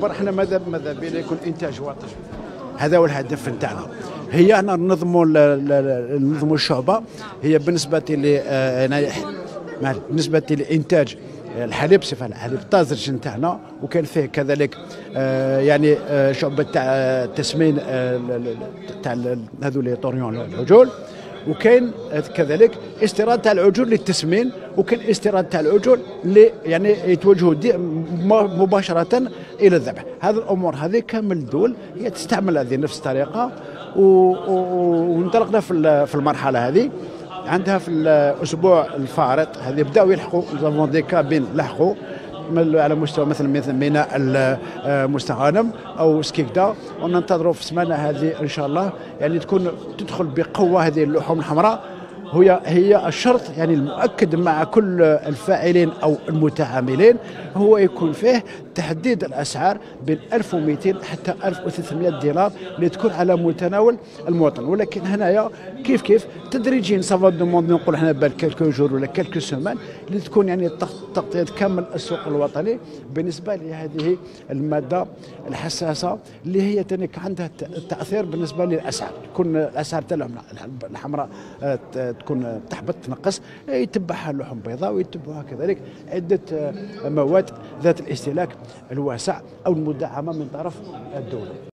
اكبر. احنا ماذا بينا يكون انتاج وطني، هذا هو الهدف نتاعنا. هي احنا ننظموا الشعبه هي بالنسبه بالنسبه لانتاج الحليب بصفه الحليب الطازج نتاعنا، وكان فيه كذلك يعني شعبه تاع التسمين تاع هذو طوريون العجول، وكاين كذلك استيراد تاع العجول للتسمين، وكاين استيراد تاع العجول اللي يعني يتوجهوا مباشره الى الذبح. هذه الامور هذه كامل دول هي تستعمل هذه نفس الطريقه، وانطلقنا في المرحله هذه. عندها في الاسبوع الفارط هذه بداوا يلحقوا نظام دي كابين لحقوا على مستوى مثل ميناء مستغانم او سكيكدا، وننتظروا في السمانه هذه ان شاء الله يعني تدخل بقوه هذه اللحوم الحمراء. هي الشرط يعني المؤكد مع كل الفاعلين او المتعاملين هو يكون فيه تحديد الاسعار بين 1200 حتى 1300 دينار اللي تكون على متناول المواطن. ولكن هنايا كيف تدريجيا سافا دوموند نقول احنا بال كالكو جور ولا كالكو سومان اللي تكون يعني تغطيه كامل السوق الوطني بالنسبه لهذه الماده الحساسه اللي هي تنك عندها تاثير بالنسبه للاسعار. يكون الاسعار تاع الحمراء تكون تحبط تنقص، يتبعها اللحوم البيضاء ويتبعها كذلك عده مواد ذات الاستهلاك الواسع او المدعمه من طرف الدوله.